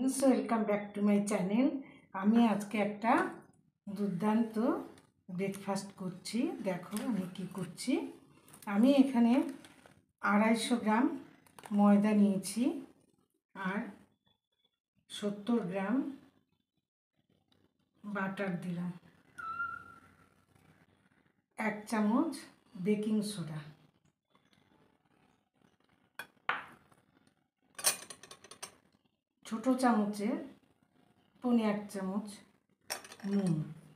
Friends welcome back to my channel. আমি আজকে একটা দুর্দান্ত ব্রেকফাস্ট করছি। দেখো আমি কি করছি। আমি এখানে 250 গ্রাম ময়দা নিয়েছি আর 70 গ্রাম বাটার দিলাম, 1 চামচ বেকিং সোডা, ছোটো চামচে 1 চামচ নুন,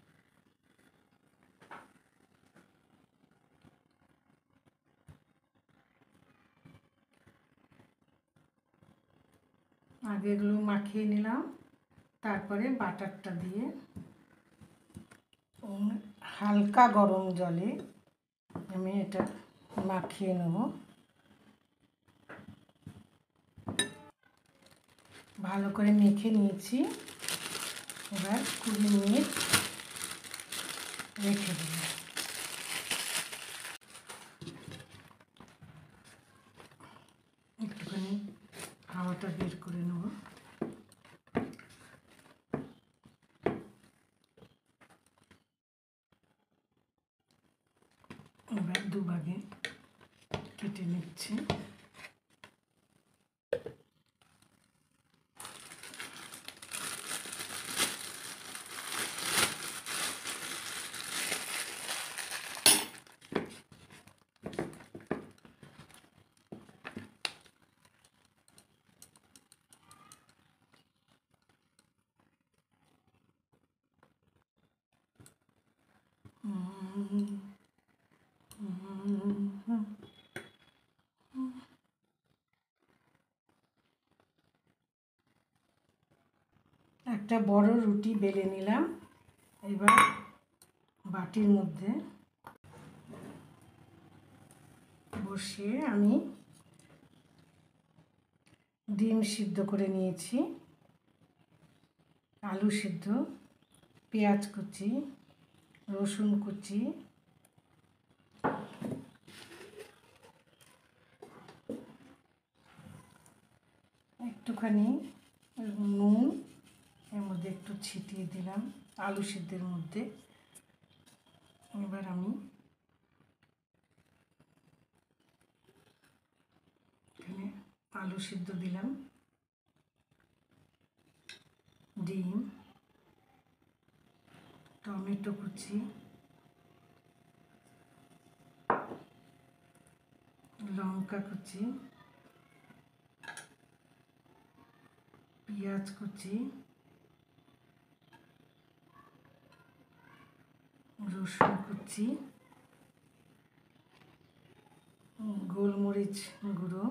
আগে এগুলো মাখিয়ে নিলাম। তারপরে বাটারটা দিয়ে হালকা গরম জলে আমি এটা মাখিয়ে নেব। ভালো করে মেখে নিয়েছি। এবার 20 মিনিট রেখে দেব। একটুখানি হাওয়াটা বের করে নেব। এবার দুভাগে কেটে নিচ্ছি। একটা বড় রুটি বেলে নিলাম। এবার বাটির মধ্যে বসিয়ে আমি ডিম সিদ্ধ করে নিয়েছি, আলু সিদ্ধ, পেঁয়াজ কুচি, রসুন কুচি, একটুখানি নুন এর মধ্যে একটু ছিটিয়ে দিলাম আলু সিদ্ধের মধ্যে। এবার আমি এখানে আলু সিদ্ধ দিলাম, ডিম, টমেটো কুচি, লঙ্কা কুচি, পেঁয়াজ কুচি, রসুন কুচি, গোলমরিচ গুঁড়ো,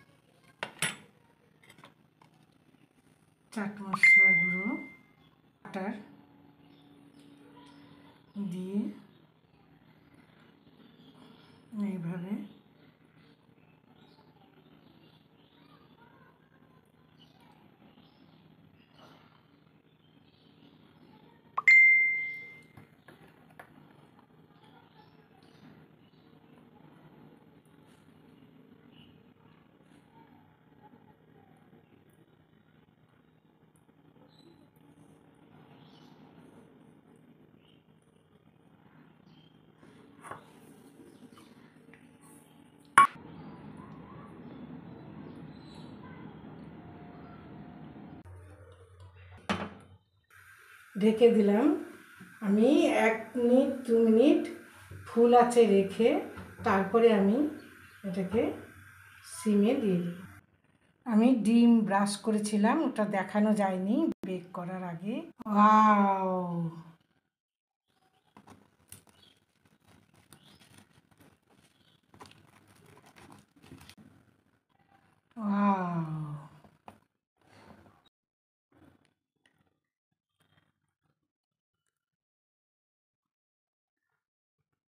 চাট মশলা গুঁড়ো, বাটার দিয়ে এইভাবে ঢেকে দিলাম। আমি 1 মিনিট 2 মিনিট ফুল আঁচে রেখে তারপরে আমি এটাকে সিমে দিয়ে দিই। আমি ডিম ব্রাশ করেছিলাম, ওটা দেখানো যায়নি বেক করার আগে। ওয়াও!